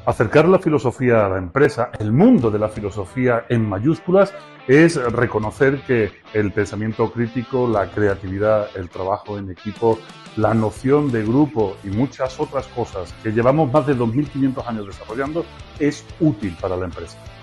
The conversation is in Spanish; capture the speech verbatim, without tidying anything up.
Acercar la filosofía a la empresa, el mundo de la filosofía en mayúsculas, es reconocer que el pensamiento crítico, la creatividad, el trabajo en equipo, la noción de grupo y muchas otras cosas que llevamos más de dos mil quinientos años desarrollando es útil para la empresa.